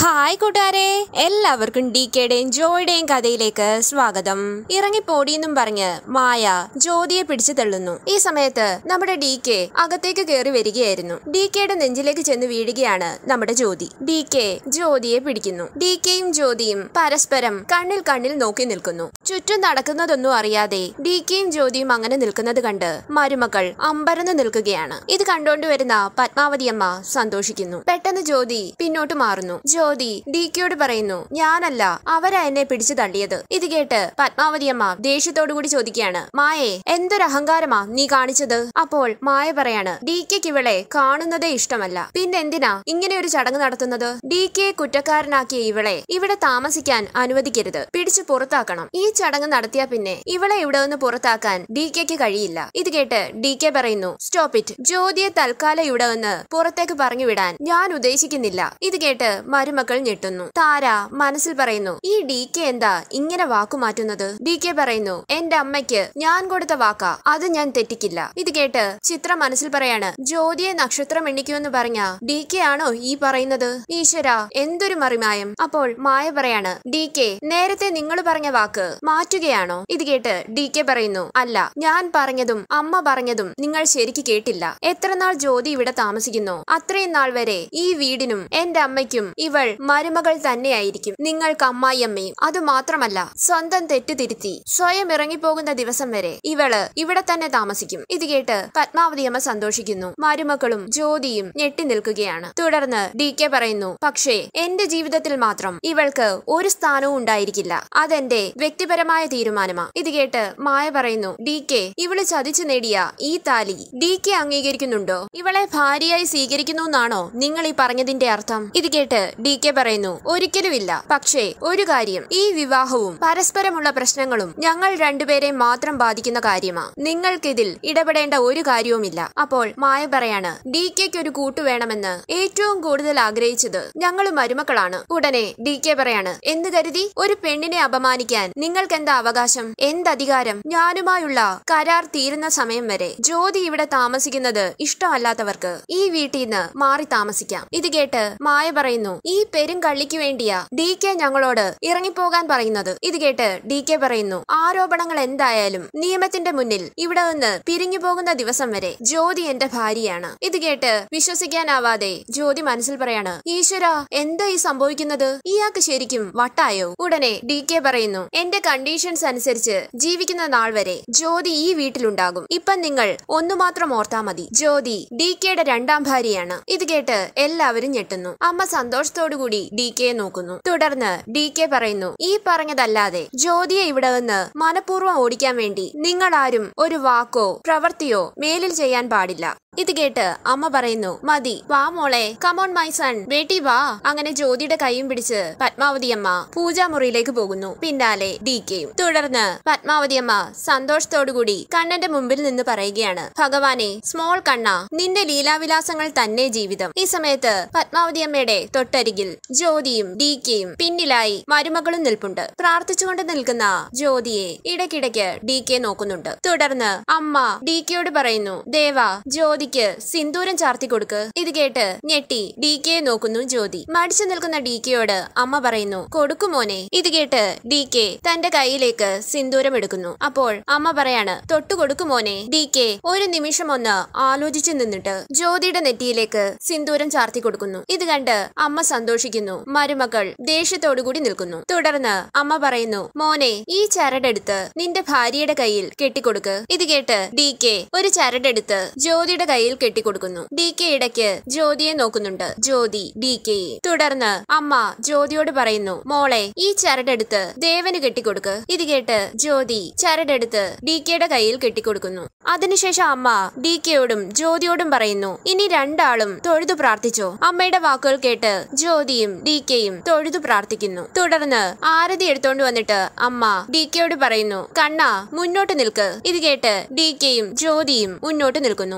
Hi കൂട്ടുകാരെ, എല്ലാവർക്കും DKയുടെയും ജോയുടെയും കഥയിലേക്ക് സ്വാഗതം. ഇറങ്ങിപ്പോടിയെന്നും പറഞ്ഞ് മായ ജ്യോതിയെ പിടിച്ചു തള്ളുന്നു. ഈ സമയത്ത് നമ്മുടെ DK അകത്തേക്ക് കയറി വരികയായിരുന്നു. DKയുടെ നെഞ്ചിലേക്ക് ചെന്ന് വീഴുകയാണ് നമ്മുടെ ജ്യോതി. DK ജ്യോതിയെ പിടിക്കുന്നു. DKയും ജ്യോതിയും പരസ്പരം കണ്ണിൽ കണ്ണിൽ നോക്കി നിൽക്കുന്നു. ചുറ്റും നടക്കുന്നതൊന്നും അറിയാതെ DKയും ജ്യോതിയും അങ്ങനെ നിൽക്കുന്നത് കണ്ട് മരുമക്കൾ അമ്പരന്ന് നിൽക്കുകയാണ്. ഇത് കണ്ടോണ്ട് വരുന്ന പത്മാവതിയമ്മ സന്തോഷിക്കുന്നു. പെട്ടെന്ന് ജ്യോതി പിന്നോട്ട് മാറുന്നു. ജ്യോതി DKയോട് പറയുന്നു, ഞാനല്ല, അവരാ എന്നെ പിടിച്ചു തള്ളിയത്. ഇത് കേട്ട് പത്മാവതിയമ്മ ദേഷ്യത്തോടു കൂടി ചോദിക്കുകയാണ്, മായേ, എന്തൊരു അഹങ്കാരമാ നീ കാണിച്ചത്? അപ്പോൾ മായ പറയാണ്, DKയ്ക്ക് ഇവളെ കാണുന്നതേ ഇഷ്ടമല്ല, പിന്നെ എന്തിനാ ഇങ്ങനെ ഒരു ചടങ്ങ് നടത്തുന്നത്? DKയെ കുറ്റക്കാരനാക്കിയ ഇവളെ ഇവിടെ താമസിക്കാൻ അനുവദിക്കരുത്, പിടിച്ചു പുറത്താക്കണം. ഈ ചടങ്ങ് നടത്തിയാ പിന്നെ ഇവളെ ഇവിടെ നിന്ന് പുറത്താക്കാൻ DKയ്ക്ക് കഴിയില്ല. ഇത് കേട്ട് DK പറയുന്നു, സ്റ്റോപ്പ് ഇറ്റ്, ജ്യോതിയെ തൽക്കാലം ഇവിടെ നിന്ന് പുറത്തേക്ക് പറഞ്ഞു വിടാൻ ഞാൻ ഉദ്ദേശിക്കുന്നില്ല. ഇത് കേട്ട് മരുമക്കൾ ഞെട്ടുന്നു. താര മനസ്സിൽ പറയുന്നു, ഈ DK എന്താ ഇങ്ങനെ വാക്കു മാറ്റുന്നത്? DK പറയുന്നു, എന്റെ അമ്മയ്ക്ക് ഞാൻ കൊടുത്ത വാക്കാ, അത് ഞാൻ തെറ്റിക്കില്ല. ഇത് കേട്ട് ചിത്ര മനസ്സിൽ പറയാണ്, ജ്യോതിയെ നക്ഷത്രം എണ്ണിക്കുമെന്ന് പറഞ്ഞ DK ആണോ ഈ പറയുന്നത്? ഈശ്വര, എന്തൊരു മറിമായം. അപ്പോൾ മായ പറയാണ്, DK നേരത്തെ നിങ്ങൾ പറഞ്ഞ വാക്ക് മാറ്റുകയാണോ? ഇത് കേട്ട് DK പറയുന്നു, അല്ല, ഞാൻ പറഞ്ഞതും അമ്മ പറഞ്ഞതും നിങ്ങൾ ശരിക്ക് കേട്ടില്ല. എത്ര നാൾ ജ്യോതി ഇവിടെ താമസിക്കുന്നോ അത്രയും നാൾ വരെ ഈ വീടിനും എന്റെ അമ്മയ്ക്കും ഇവൾ മരുമകൾ തന്നെയായിരിക്കും. നിങ്ങൾക്ക് അമ്മായിയമ്മയും. അതുമാത്രമല്ല, സ്വന്തം തെറ്റ് തിരുത്തി സ്വയം ഇറങ്ങിപ്പോകുന്ന ദിവസം വരെ ഇവള് ഇവിടെ തന്നെ താമസിക്കും. ഇത് കേട്ട് പത്മാവതിയമ്മ സന്തോഷിക്കുന്നു. മരുമക്കളും ജ്യോതിയും ഞെട്ടി നിൽക്കുകയാണ്. തുടർന്ന് DK പറയുന്നു, പക്ഷേ എന്റെ ജീവിതത്തിൽ മാത്രം ഇവൾക്ക് ഒരു സ്ഥാനവും ഉണ്ടായിരിക്കില്ല. അതെന്റെ വ്യക്തിപരമായ തീരുമാനമാ. ഇത് കേട്ട് മായ പറയുന്നു, DK ഇവള് ചതിച്ചു നേടിയ ഈ താലി DK അംഗീകരിക്കുന്നുണ്ടോ? ഇവളെ ഭാര്യയായി സ്വീകരിക്കുന്നു എന്നാണോ നിങ്ങൾ ഈ പറഞ്ഞതിന്റെ അർത്ഥം? ഇത് കേട്ട് DK പറയുന്നു, ഒരിക്കലുമില്ല. പക്ഷേ ഒരു കാര്യം, ഈ വിവാഹവും പരസ്പരമുള്ള പ്രശ്നങ്ങളും ഞങ്ങൾ രണ്ടുപേരെ മാത്രം ബാധിക്കുന്ന കാര്യമാ. നിങ്ങൾക്കിതിൽ ഇടപെടേണ്ട ഒരു കാര്യവുമില്ല. അപ്പോൾ മായ പറയാണ്, DKയ്ക്ക് ഒരു കൂട്ടു വേണമെന്ന് ഏറ്റവും കൂടുതൽ ആഗ്രഹിച്ചത് ഞങ്ങൾ മരുമക്കളാണ്. ഉടനെ DK പറയാണ്, എന്ത് കരുതി? ഒരു പെണ്ണിനെ അപമാനിക്കാൻ നിങ്ങൾക്ക് എന്താ അവകാശം? എന്തധികാരം? ഞാനുമായുള്ള കരാർ തീരുന്ന സമയം വരെ ജ്യോതി ഇവിടെ താമസിക്കുന്നത് ഇഷ്ടമല്ലാത്തവർക്ക് ഈ വീട്ടിൽ നിന്ന് മാറി താമസിക്കാം. ഇത് കേട്ട് മായ പറയുന്നു, ഈ പെരുങ്കള്ളിക്ക് വേണ്ടിയാ DK ഞങ്ങളോട് ഇറങ്ങിപ്പോകാൻ പറയുന്നത്. ഇത് കേട്ട് DK പറയുന്നു, ആരോപണങ്ങൾ എന്തായാലും നിയമത്തിന്റെ മുന്നിൽ ഇവിടെ നിന്ന് പിരിഞ്ഞു പോകുന്ന ദിവസം വരെ ജ്യോതി എന്റെ ഭാര്യയാണ്. ഇത് കേട്ട് വിശ്വസിക്കാനാവാതെ ജ്യോതി മനസ്സിൽ പറയാണ്, ഈശ്വര, എന്താ ഈ സംഭവിക്കുന്നത്? ഇയാൾക്ക് ശരിക്കും വട്ടായോ? ഉടനെ DK പറയുന്നു, എന്റെ കണ്ടീഷൻസ് അനുസരിച്ച് ജീവിക്കുന്ന നാൾ വരെ ജ്യോതി ഈ വീട്ടിലുണ്ടാകും. ഇപ്പം നിങ്ങൾ ഒന്നു മാത്രം ഓർത്താ മതി, ജ്യോതി DKയുടെ രണ്ടാം ഭാര്യയാണ്. ഇത് കേട്ട് എല്ലാവരും ഞെട്ടുന്നു. അമ്മ സന്തോഷത്തോടുകൂടി DKയെ നോക്കുന്നു. തുടർന്ന് DK പറയുന്നു, ഈ പറഞ്ഞതല്ലാതെ ജ്യോതിയെ ഇവിടെ നിന്ന് മനഃപൂർവ്വം ഓടിക്കാൻ വേണ്ടി നിങ്ങൾ ആരും ഒരു വാക്കോ പ്രവൃത്തിയോ മേലിൽ ചെയ്യാൻ പാടില്ല. ഇത് കേട്ട് അമ്മ പറയുന്നു, മതി, വാ മോളെ, കമോൺ മൈ സൺ, ബേട്ടി വാ. അങ്ങനെ ജ്യോതിയുടെ കൈയും പിടിച്ച് പത്മാവതിയമ്മ പൂജാമുറിയിലേക്ക് പോകുന്നു. പിന്നാലെ DKയും. തുടർന്ന് പത്മാവതിയമ്മ സന്തോഷത്തോടുകൂടി കണ്ണന്റെ മുമ്പിൽ നിന്ന് പറയുകയാണ്, ഭഗവാനെ, സ്മോൾ കണ്ണ, നിന്റെ ലീലാവിലാസങ്ങൾ തന്നെ ജീവിതം. ഈ സമയത്ത് പത്മാവതിയമ്മയുടെ തൊട്ടരികിൽ ജ്യോതിയും DKയും പിന്നിലായി മരുമകളും നിൽപ്പുണ്ട്. പ്രാർത്ഥിച്ചുകൊണ്ട് നിൽക്കുന്ന ജ്യോതിയെ ഇടയ്ക്കിടയ്ക്ക് DK നോക്കുന്നുണ്ട്. തുടർന്ന് അമ്മ DKയോട് പറയുന്നു, ദേവാ, ജ്യോതിക്ക് സിന്ദൂരം ചാർത്തി കൊടുക്ക്. ഇത് കേട്ട് ഞെട്ടി DKയെ നോക്കുന്നു ജ്യോതി. മടിച്ചു നിൽക്കുന്ന DKയോട് അമ്മ പറയുന്നു, കൊടുക്കുമോനെ. ഇത് കേട്ട് DK തന്റെ കയ്യിലേക്ക് സിന്ദൂരം എടുക്കുന്നു. അപ്പോൾ അമ്മ പറയാണ്, തൊട്ടു കൊടുക്കുമോനെ. DK ഒരു നിമിഷം ഒന്ന് ആലോചിച്ചു നിന്നിട്ട് ജ്യോതിയുടെ നെറ്റിയിലേക്ക് സിന്ദൂരം ചാർത്തി കൊടുക്കുന്നു. ഇത് കണ്ട് അമ്മ സന്തോഷിക്കുന്നു. മരുമക്കൾ ദേഷ്യത്തോടുകൂടി നിൽക്കുന്നു. തുടർന്ന് അമ്മ പറയുന്നു, മോനെ, ഈ ചരടെടുത്ത് നിന്റെ ഭാര്യയുടെ കയ്യിൽ കെട്ടിക്കൊടുക്ക്. ഇത് കേട്ട് DK ഒരു ചരടെടുത്ത് ജ്യോതിയുടെ കയ്യിൽ കെട്ടിക്കൊടുക്കുന്നു. DK ഇടയ്ക്ക് ജ്യോതിയെ നോക്കുന്നുണ്ട്. ജ്യോതി DKയെ. തുടർന്ന് അമ്മ ജ്യോതിയോട് പറയുന്നു, മോളെ, ഈ ചരടെടുത്ത് ദേവന് കെട്ടിക്കൊടുക്ക്. ഇത് കേട്ട് ജ്യോതി ചരടെടുത്ത് DKയുടെ കയ്യിൽ കെട്ടിക്കൊടുക്കുന്നു. അതിനുശേഷം അമ്മ DKയോടും ജ്യോതിയോടും പറയുന്നു, ഇനി രണ്ടാളും തൊഴുതു പ്രാർത്ഥിച്ചോ. അമ്മയുടെ വാക്കുകൾ കേട്ട് ജ്യോതിയും DKയും തൊഴുതു പ്രാർത്ഥിക്കുന്നു. തുടർന്ന് ആരതി എടുത്തോണ്ട് വന്നിട്ട് അമ്മ DKയോട് പറയുന്നു, കണ്ണ, മുന്നോട്ട് നിൽക്ക്. ഇത് കേട്ട് DKയും ജ്യോതിയും മുന്നോട്ട് നിൽക്കുന്നു. അമ്മ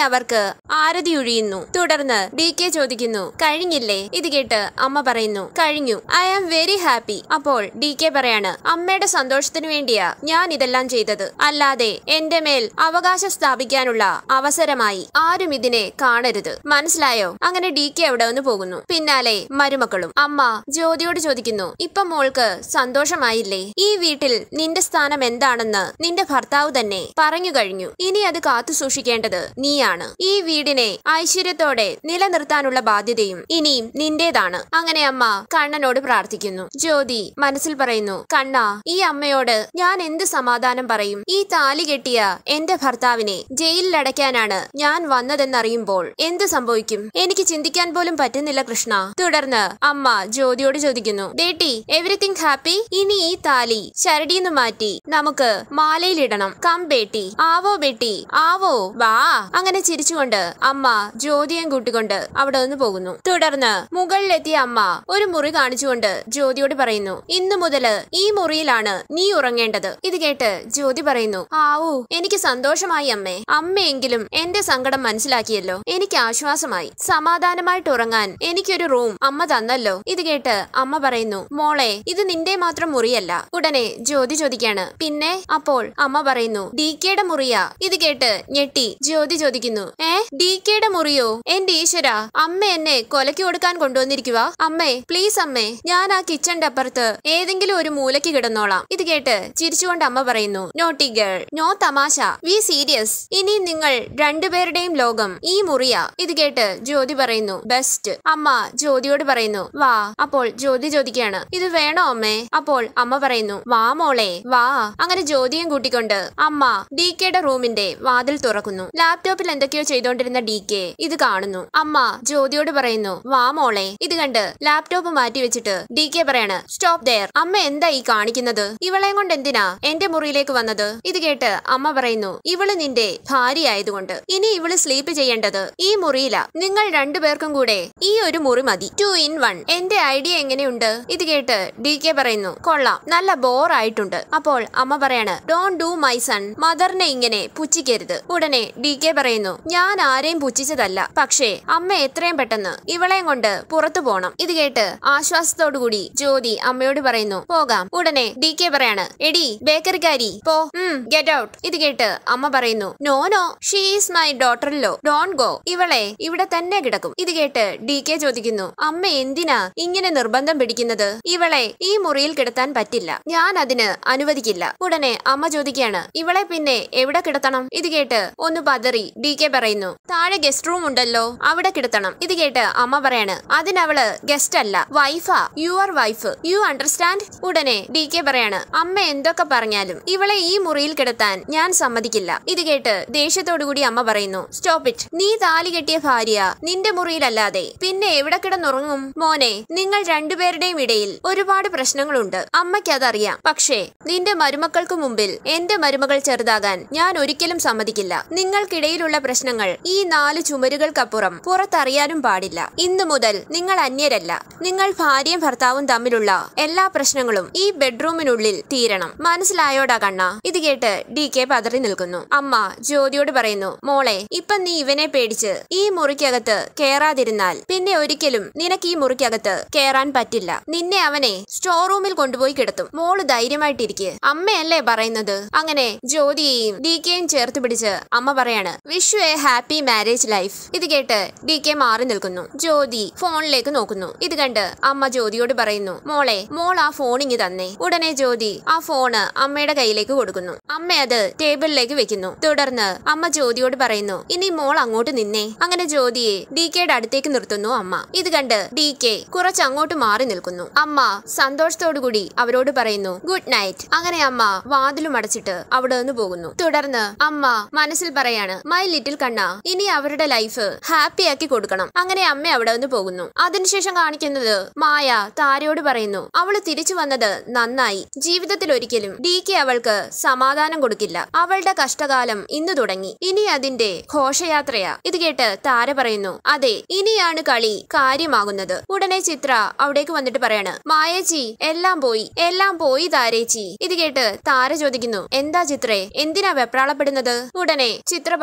അവർക്ക് ആരതി ഒഴിയുന്നു. തുടർന്ന് DK ചോദിക്കുന്നു, കഴിഞ്ഞില്ലേ? ഇത് കേട്ട് അമ്മ പറയുന്നു, കഴിഞ്ഞു, ഐ ആം വെരി ഹാപ്പി. അപ്പോൾ DK പറയാണ്, അമ്മയുടെ സന്തോഷത്തിനു വേണ്ടിയാ ഞാൻ ഇതെല്ലാം ചെയ്തത്, അല്ലാതെ എന്റെ മേൽ അവകാശം സ്ഥാപിക്കാനുള്ള അവസരമായി ആരും ഇതിനെ കാണരുത്, മനസ്സിലായോ? അങ്ങനെ DK അവിടെ നിന്ന് പോകുന്നു. പിന്നാലെ മരുമക്കളും. അമ്മ ജ്യോതിയോട് ചോദിക്കുന്നു, ഇപ്പൊ മോൾക്ക് സന്തോഷമായില്ലേ? ഈ വീട്ടിൽ നിന്റെ സ്ഥാനം എന്താണെന്ന് നിന്റെ ഭർത്താവ് തന്നെ പറഞ്ഞു കഴിഞ്ഞു. ഇനി അത് കാത്തു സൂക്ഷിക്കേണ്ടത് നീയാണ്. ഈ വീടിനെ ഐശ്വര്യത്തോടെ നിലനിർത്താനുള്ള ബാധ്യതയും ഇനിയും നിന്റേതാണ്. അങ്ങനെ അമ്മ കണ്ണനോട് പ്രാർത്ഥിക്കുന്നു. ജ്യോതി മനസ്സിൽ പറയുന്നു, കണ്ണാ, ഈ അമ്മയോട് ഞാൻ എന്ത് സമാധാനം പറയും? ഈ താലി കെട്ടിയ എന്റെ ഭർത്താവിനെ ജയിലിലടയ്ക്കാനാണ് ഞാൻ വന്നതെന്നറിയുമ്പോൾ എന്ത് സംഭവിക്കും? എനിക്ക് ചിന്തിക്കാൻ പോലും പറ്റുന്നില്ല കൃഷ്ണ. തുടർന്ന് അമ്മ ജ്യോതിയോട് ചോദിക്കുന്നു, ബേട്ടി, എവറിത്തിങ് ഹാപ്പി? ഇനി ഈ താലി ചരടിന്ന് മാറ്റി നമുക്ക് മാലയിലിടണം. കം ബേട്ടി, ആവോ ബേട്ടി, ആവോ, വാ. അങ്ങനെ ചിരിച്ചുകൊണ്ട് അമ്മ ജ്യോതിയെ കൂട്ടിക്കൊണ്ട് അവിടെ നിന്ന് പോകുന്നു. തുടർന്ന് മുകളിലെത്തിയ അമ്മ ഒരു മുറി കാണിച്ചുകൊണ്ട് ജ്യോതിയോട് പറയുന്നു, ഇന്നു മുതല് ഈ മുറിയിലാണ് നീ ഉറങ്ങേണ്ടത്. ഇത് കേട്ട് ജ്യോതി പറയുന്നു, ആവൂ, എനിക്ക് സന്തോഷമായി അമ്മേ. അമ്മയെങ്കിലും എന്റെ സങ്കടം മനസ്സിലാക്കിയല്ലോ. എനിക്ക് ആശ്വാസമായി. സമാധാനമായിട്ട് ഉറങ്ങാൻ എനിക്കൊരു റൂം അമ്മ തന്നല്ലോ. ഇത് കേട്ട് അമ്മ പറയുന്നു, മോളെ, ഇത് നിന്റെ മാത്രം മുറിയല്ല. ഉടനെ ജ്യോതി ചോദിക്കാണ്, പിന്നെ? അപ്പോൾ അമ്മ പറയുന്നു, DKയുടെ മുറിയാ. ഇത് കേട്ട് ഞെട്ടി ജ്യോതി ചോദിക്കുന്നു, DKയുടെ മുറിയോ? എന്റെ ഈശ്വര, അമ്മ എന്നെ കൊലയ്ക്ക് കൊടുക്കാൻ കൊണ്ടുവന്നിരിക്കുക. അമ്മേ, പ്ലീസ് അമ്മേ, ഞാൻ ആ കിച്ചന്റെ അപ്പുറത്ത് ഏതെങ്കിലും ഒരു മൂലയ്ക്ക് കിടന്നോളാം. ഇത് കേട്ട് ചിരിച്ചുകൊണ്ട് അമ്മ പറയുന്നു, നോട്ടി ഗേൾ, നോ തമാശ, വി സീരിയസ്. ഇനി നിങ്ങൾ രണ്ടുപേരുടെയും ലോകം ഈ മുറിയാ. ഇത് കേട്ട് ജ്യോതി പറയുന്നു, ബെസ്റ്റ്. അമ്മ ജ്യോതിയോട് പറയുന്നു, വാ. അപ്പോൾ ജ്യോതി ചോദിക്കാണ്, ഇത് വേണോ അമ്മേ? അപ്പോൾ അമ്മ പറയുന്നു, വാ മോളെ, വാ. അങ്ങനെ ജ്യോതിയും കൂട്ടിക്കൊണ്ട് അമ്മ DKയുടെ റൂമിന്റെ വാതിൽ തുറക്കുന്നു. ലാപ്ടോപ്പിൽ എന്തൊക്കെയോ ചെയ്തോണ്ടിരുന്ന DK ഇത് കാണുന്നു. അമ്മ ജ്യോതിയോട് പറയുന്നു, വാ മോളെ. ഇത് കണ്ട് ലാപ്ടോപ്പ് മാറ്റി വെച്ചിട്ട് DK പറയാണ്, സ്റ്റോപ്പ് ദെയർ. അമ്മ എന്താ ഈ കാണിക്കുന്നത്? ഇവളെയും കൊണ്ട് എന്തിനാ എന്റെ മുറിയിലേക്ക് വന്നത്? ഇത് കേട്ട് അമ്മ പറയുന്നു, ഇവള് നിന്റെ ഭാര്യയായതുകൊണ്ട് ഇനി ഇവള് സ്ലീപ്പ് ചെയ്യേണ്ടത് ഈ മുറിയിലാ. നിങ്ങൾ രണ്ടുപേർക്കും കൂടെ ഈ ഒരു മുറി മതി. 2 in 1. എന്റെ ഐഡിയ എങ്ങനെയുണ്ട്? ഇത് കേട്ട് DK പറയുന്നു, കൊള്ളാം, നല്ല ബോർ ആയിട്ടുണ്ട്. അപ്പോൾ അമ്മ പറയാണ്, ഡോണ്ട് ഡു മൈ സൺ. മദറിനെ ഇങ്ങനെ പുച്ഛിക്കരുത്. ഉടനെ DK പറയുന്നു, ഞാൻ ആരെയും പുച്ഛിച്ചതല്ല, പക്ഷേ അമ്മ എത്രയും പെട്ടെന്ന് ഇവളെയും കൊണ്ട് പുറത്തു പോണം. ഇത് കേട്ട് ആശ്വാസത്തോടുകൂടി ജ്യോതി അമ്മയോട് പറയുന്നു, പോകാം. ഉടനെ DK പറയാണ്, എടി ബേക്കറിക്കാരി, പോ, ഗെറ്റ് ഔട്ട്. ഇത് കേട്ട് അമ്മ പറയുന്നു, no no, she is my daughter law, don't go. ഇവളെ ഇവിടെ തന്നെ കിടക്കും. ഇത് കേട്ട് DK ചോദിക്കുന്നു, അമ്മ എന്തിനാ ഇങ്ങനെ നിർബന്ധം പിടിക്കുന്നത്? ഇവളെ ഈ മുറിയിൽ കിടത്താൻ പറ്റില്ല, ഞാൻ അതിന് അനുവദിക്കില്ല. ഉടനെ അമ്മ ചോദിക്കാണ്, ഇവളെ പിന്നെ എവിടെ കിടത്തണം? ഇത് കേട്ട് ഒന്ന് പതറി DK പറയുന്നു, താഴെ ഗസ്റ്റ് റൂം ഉണ്ടല്ലോ, അവിടെ കിടത്തണം. ഇത് കേട്ട് അമ്മ പറയാണ്, അതിനവള് ഗസ്റ്റ് അല്ല, വൈഫാ, യുവർ വൈഫ്, യു അണ്ടർസ്റ്റാൻഡ്? ഉടനെ DK പറയാണ്, അമ്മ എന്തൊക്കെ പറഞ്ഞാലും ഇവളെ ഈ മുറിയിൽ കിടത്താൻ ഞാൻ സമ്മതിക്കില്ല. ഇത് കേട്ട് ദേഷ്യത്തോടുകൂടി അമ്മ പറയുന്നു, സ്റ്റോപ്പ് ഇറ്റ്. നീ താലി കെട്ടിയ ഭാര്യ നിന്റെ മുറിയിലല്ലാതെ പിന്നെ എവിടെ കിടന്നുറങ്ങും? മോനെ, നിങ്ങൾ രണ്ടുപേരുടെയും ഇടയിൽ ഒരുപാട് പ്രശ്നങ്ങളുണ്ട്, അമ്മയ്ക്ക് അതറിയാം. പക്ഷേ നിന്റെ മരുമക്കൾക്ക് മുമ്പിൽ എന്റെ മരുമകൾ ചെറുതാകാൻ ഞാൻ ഒരിക്കലും സമ്മതിക്കില്ല. നിങ്ങൾക്കിടയിലുള്ള പ്രശ്നങ്ങൾ ഈ 4 ചുമരുകൾക്കപ്പുറം പുറത്തറിയാനും പാടില്ല. ഇന്നു മുതൽ നിങ്ങൾ അന്യരല്ല. നിങ്ങൾ ഭാര്യയും ഭർത്താവും തമ്മിലുള്ള എല്ലാ പ്രശ്നങ്ങളും ഈ ബെഡ്റൂമിനുള്ളിൽ തീരണം. മനസ്സിലായോടാ കണ്ണ? ഇത് കേട്ട് DK പതറി നിൽക്കുന്നു. അമ്മ ജ്യോതിയോട് പറയുന്നു, മോളെ, ഇപ്പൊ നീ ഇവനെ പേടിച്ച് ഈ മുറിക്കകത്ത് കേറാതിരുന്നാൽ പിന്നെ ഒരിക്കലും നിനക്ക് ഈ മുറിക്കകത്ത് കേറാൻ പറ്റില്ല. നിന്നെ അവനെ സ്റ്റോർ റൂമിൽ കൊണ്ടുപോയി കിടത്തും. മോള് ധൈര്യമായിട്ടിരിക്കുക, അമ്മയല്ലേ പറയുന്നത്. അങ്ങനെ ജ്യോതിയെയും DKയും ചേർത്ത് പിടിച്ച് അമ്മ പറയാണ്, wish you a happy marriage life. ഇത് കേട്ട് DK മാറി നിൽക്കുന്നു. ജ്യോതി ഫോണിലേക്ക് നോക്കുന്നു. ഇത് കണ്ട് അമ്മ ജ്യോതിയോട് പറയുന്നു, മോളെ, മോൾ ആ ഫോൺ ഇങ്ങ് തന്നെ. ഉടനെ ജ്യോതി ആ ഫോണ് അമ്മയുടെ കയ്യിലേക്ക് കൊടുക്കുന്നു. അമ്മ അത് ടേബിളിലേക്ക് വെക്കുന്നു. തുടർന്ന് അമ്മ ജ്യോതിയോട് പറയുന്നു, ഇനി മോൾ അങ്ങോട്ട് നിന്നേ. അങ്ങനെ ജ്യോതിയെ DKയുടെ അടുത്തേക്ക് നിർത്തുന്നു അമ്മ. ഇത് കണ്ട് DK കുറച്ച് അങ്ങോട്ട് മാറി നിൽക്കുന്നു. അമ്മ സന്തോഷത്തോടുകൂടി അവരോട് പറയുന്നു, ഗുഡ് നൈറ്റ്. അങ്ങനെ അമ്മ വാതിലും അടച്ചിട്ട് അവിടെ നിന്ന് പോകുന്നു. തുടർന്ന് അമ്മ മനസ്സിൽ പറയാണ്, മൈ ലിറ്റിൽ കണ്ണ, ഇനി അവരുടെ ലൈഫ് ഹാപ്പി ആക്കി കൊടുക്കണം. അങ്ങനെ അമ്മ അവിടെ നിന്ന് പോകുന്നു. അതിനുശേഷം കാണിക്കുന്നത് മായ താരയോട് പറയുന്നു, അവള് തിരിച്ചു വന്നത് നന്നായി. ജീവിതത്തിൽ ഒരിക്കലും DK അവൾക്ക് സമാധാനം കൊടുക്കില്ല. അവളുടെ കഷ്ടകാലം ഇന്ന് തുടങ്ങി. ഇനി അതിന്റെ ഘോഷയാത്രയാ. ഇത് കേട്ട് താര പറയുന്നു, അതെ, ഇനിയാണ് കളി കാര്യമാകുന്നത്. ഉടനെ ചിത്ര അവിടേക്ക് വന്നിട്ട് പറയാണ്, മായേച്ചി, എല്ലാം പോയി താരേച്ചി. ഇത് കേട്ട് താര ചോദിക്കുന്നു, എന്താ ചിത്രേ, എന്തിനാ വെപ്രാളപ്പെടുന്നത്? ഉടനെ ചിത്ര പറയുന്നു,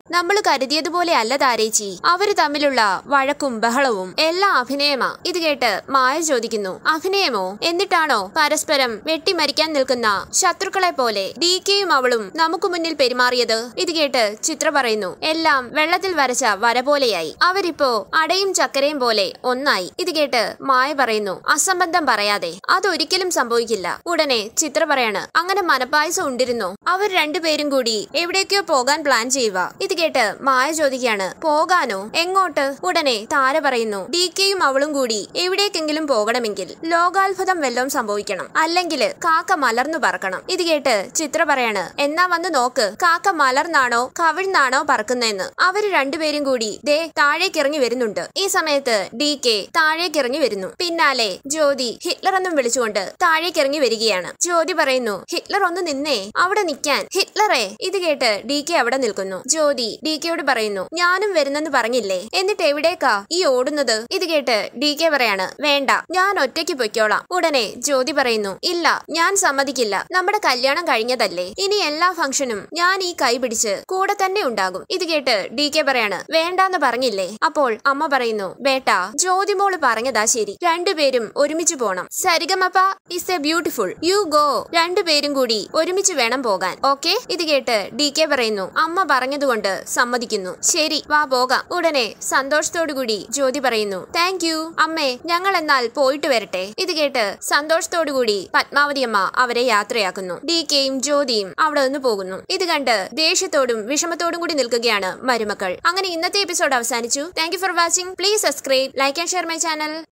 നമ്മൾ കരുതിയതുപോലെ അല്ല താരേച്ചി. അവര് തമ്മിലുള്ള വഴക്കും ബഹളവും എല്ലാം അഭിനയമാ. ഇത് കേട്ട് മായ ചോദിക്കുന്നു, അഭിനയമോ? എന്നിട്ടാണോ പരസ്പരം വെട്ടിമരിക്കാൻ നിൽക്കുന്ന ശത്രുക്കളെ പോലെ DKയും അവളും നമുക്ക് മുന്നിൽ പെരുമാറിയത്? ഇത് കേട്ട് ചിത്ര പറയുന്നു, എല്ലാം വെള്ളത്തിൽ വരച്ച വര പോലെയായി. അവരിപ്പോ അടയും ചക്കരയും പോലെ ഒന്നായി. ഇത് കേട്ട് മായ പറയുന്നു, അസംബന്ധം പറയാതെ, അതൊരിക്കലും സംഭവിക്കില്ല. ഉടനെ ചിത്ര പറയാണ്, അങ്ങനെ മനപ്പായസം ഉണ്ടിരുന്നോ? അവർ രണ്ടുപേരും കൂടി എവിടേക്കോ പോകാൻ പ്ലാൻ ചെയ്യുക. ഇത് കേട്ട് മായ ചോദിക്കുകയാണ്, പോകാനോ? എങ്ങോട്ട്? ഉടനെ താര പറയുന്നു, DKയും അവളും കൂടി എവിടേക്കെങ്കിലും പോകണമെങ്കിൽ ലോകാത്ഭുതം വല്ലതും സംഭവിക്കണം, അല്ലെങ്കിൽ കാക്ക മലർന്നു പറക്കണം. ഇത് കേട്ട് ചിത്ര പറയാണ്, എന്നാ വന്ന് നോക്ക്, കാക്ക മലർന്നാണോ കവിഴ്ന്നാണോ പറക്കുന്നതെന്ന്. അവര് രണ്ടുപേരും കൂടി ദേ താഴേക്കിറങ്ങി വരുന്നുണ്ട്. ഈ സമയത്ത് DK താഴേക്കിറങ്ങി വരുന്നു. പിന്നാലെ ജ്യോതി ഹിറ്റ്ലർ എന്നും വിളിച്ചുകൊണ്ട് താഴേക്കിറങ്ങി വരികയാണ്. ജ്യോതി പറയുന്നു, ഹിറ്റ്ലർ ഒന്ന് നിന്നേ, അവിടെ നിൽക്കാൻ. ഹിറ്റ്ലറെ! ഇത് കേട്ട് DK അവിടെ നിൽക്കുന്നു. ജ്യോതി DKയോട് പറയുന്നു, ഞാനും വരുന്നെന്ന് പറഞ്ഞില്ലേ, എന്നിട്ട് എവിടേക്കാ ഈ ഓടുന്നത്? ഇത് കേട്ട് DK പറയാണ്, വേണ്ട, ഞാൻ ഒറ്റയ്ക്ക് പൊയ്ക്കോളാം. ഉടനെ ജ്യോതി പറയുന്നു, ഇല്ല, ഞാൻ സമ്മതിക്കില്ല. നമ്മുടെ കല്യാണം കഴിഞ്ഞതല്ലേ, ഇനി എല്ലാ ഫംഗ്ഷനും ഞാൻ ഈ കൈ പിടിച്ച് കൂടെ തന്നെ ഉണ്ടാകും. ഇത് കേട്ട് DK പറയാണ്, വേണ്ടാന്ന് പറഞ്ഞില്ലേ? അപ്പോൾ അമ്മ പറയുന്നു, ബേട്ടാ, ജ്യോതി മോള് പറഞ്ഞതാ ശരി, രണ്ടുപേരും ഒരുമിച്ച് പോണം. Saregamapa is a beautiful, you go. രണ്ടുപേരും കൂടി ഒരുമിച്ച് വേണം പോകാൻ, ഓക്കെ? ഇത് കേട്ട് DK പറയുന്നു, അമ്മ പറഞ്ഞതുകൊണ്ട് സമ്മതിക്കുന്നു. ശരി, വാ പോകാം. ഉടനെ സന്തോഷത്തോടുകൂടി ജ്യോതി പറയുന്നു, താങ്ക് യു അമ്മേ, ഞങ്ങൾ എന്നാൽ പോയിട്ട് വരട്ടെ. ഇത് കേട്ട് സന്തോഷത്തോടുകൂടി പത്മാവതി അമ്മ അവരെ യാത്രയാക്കുന്നു. DKയും ജ്യോതിയും അവിടെ നിന്ന് പോകുന്നു. ഇത് കണ്ട് ദേഷ്യത്തോടും വിഷമത്തോടും കൂടി നിൽക്കുകയാണ് മരുമക്കൾ. അങ്ങനെ ഇന്നത്തെ എപ്പിസോഡ് അവസാനിച്ചു. Thank you for watching. Please subscribe, like and share my channel.